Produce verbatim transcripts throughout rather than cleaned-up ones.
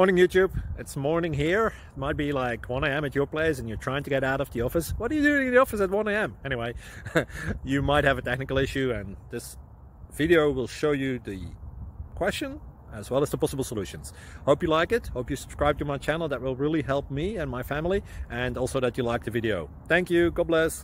Morning YouTube, it's morning here. It might be like one A M at your place and you're trying to get out of the office. What are you doing in the office at one A M? Anyway, you might have a technical issue and this video will show you the question as well as the possible solutions. Hope you like it, hope you subscribe to my channel. That will really help me and my family, and also that you like the video. Thank you, God bless.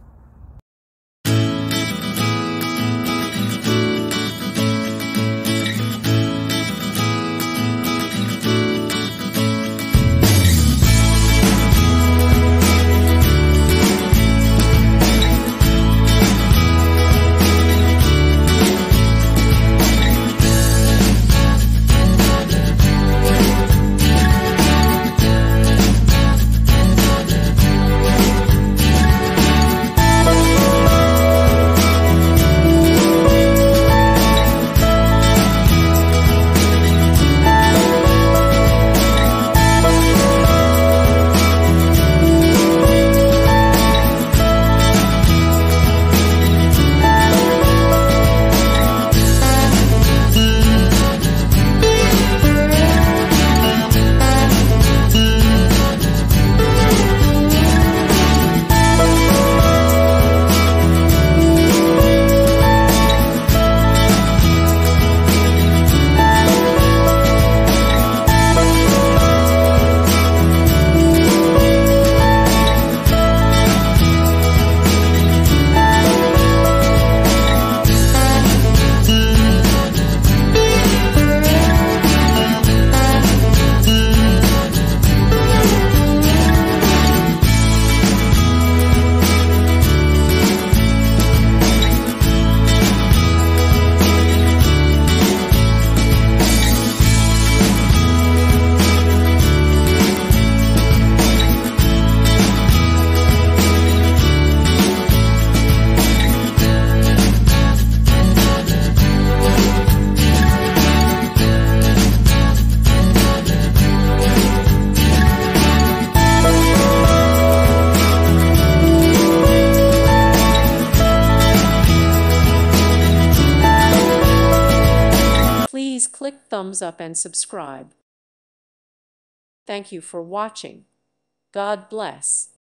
Please click thumbs up and subscribe. Thank you for watching. God bless.